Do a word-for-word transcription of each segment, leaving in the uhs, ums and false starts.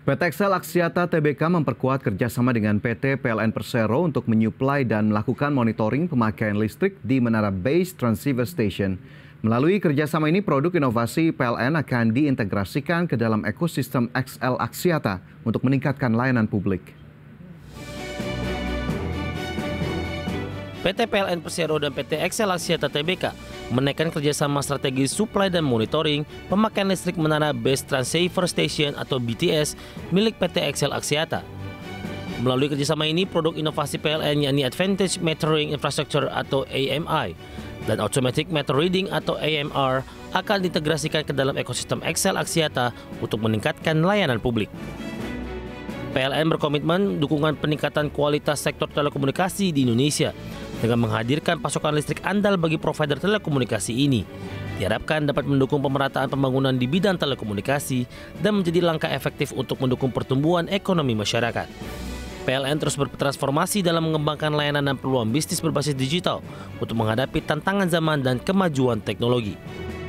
P T Excel Axiata T B K memperkuat kerjasama dengan P T P L N Persero untuk menyuplai dan melakukan monitoring pemakaian listrik di Menara Base Transceiver Station. Melalui kerjasama ini, produk inovasi P L N akan diintegrasikan ke dalam ekosistem X L Axiata untuk meningkatkan layanan publik. P T P L N Persero dan P T Excel Axiata T B K menaikkan kerjasama strategi suplai dan monitoring pemakaian listrik Menara Base Transceiver Station atau B T S milik P T Excel Axiata. Melalui kerjasama ini, produk inovasi P L N yakni Advantage Metering Infrastructure atau A M I dan Automatic Meter Reading atau A M R akan diintegrasikan ke dalam ekosistem Excel Axiata untuk meningkatkan layanan publik. P L N berkomitmen dukungan peningkatan kualitas sektor telekomunikasi di Indonesia dengan menghadirkan pasokan listrik andal bagi provider telekomunikasi ini. Diharapkan dapat mendukung pemerataan pembangunan di bidang telekomunikasi dan menjadi langkah efektif untuk mendukung pertumbuhan ekonomi masyarakat. P L N terus bertransformasi dalam mengembangkan layanan dan peluang bisnis berbasis digital untuk menghadapi tantangan zaman dan kemajuan teknologi.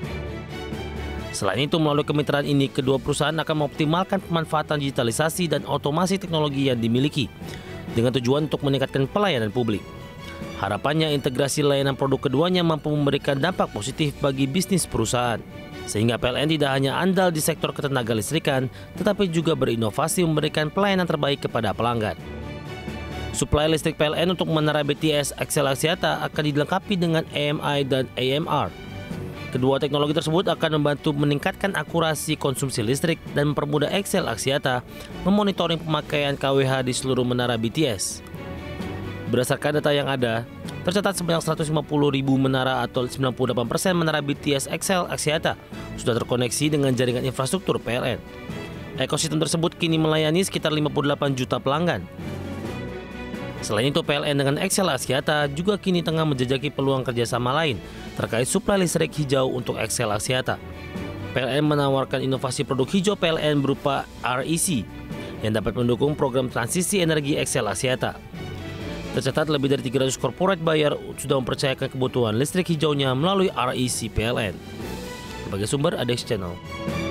Selain itu, melalui kemitraan ini, kedua perusahaan akan mengoptimalkan pemanfaatan digitalisasi dan otomasi teknologi yang dimiliki dengan tujuan untuk meningkatkan pelayanan publik. Harapannya integrasi layanan produk keduanya mampu memberikan dampak positif bagi bisnis perusahaan, sehingga P L N tidak hanya andal di sektor ketenaga listrikan, tetapi juga berinovasi memberikan pelayanan terbaik kepada pelanggan. Suplai listrik P L N untuk Menara B T S Excel Axiata akan dilengkapi dengan A M I dan A M R. Kedua teknologi tersebut akan membantu meningkatkan akurasi konsumsi listrik dan mempermudah Excel Axiata memonitoring pemakaian K W H di seluruh menara B T S. Berdasarkan data yang ada, tercatat sebanyak seratus lima puluh ribu menara atau sembilan puluh delapan persen menara B T S Excel Axiata sudah terkoneksi dengan jaringan infrastruktur P L N. Ekosistem tersebut kini melayani sekitar lima puluh delapan juta pelanggan. Selain itu, P L N dengan Excel Axiata juga kini tengah menjajaki peluang kerjasama lain terkait suplai listrik hijau untuk Excel Axiata. P L N menawarkan inovasi produk hijau P L N berupa R E C yang dapat mendukung program transisi energi Excel Axiata. Tercatat lebih dari tiga ratus corporate buyer sudah mempercayakan kebutuhan listrik hijaunya melalui R E C P L N. Sebagai sumber, Adex Channel.